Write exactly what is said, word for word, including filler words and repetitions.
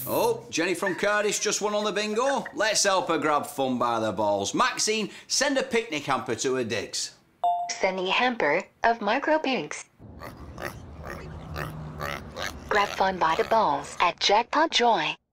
Oh, Jenny from Cardiff just won on the bingo. Let's help her grab fun by the balls. Maxine, send a picnic hamper to her digs. Sending a hamper of micro pigs. Grab fun by the balls at Jackpotjoy.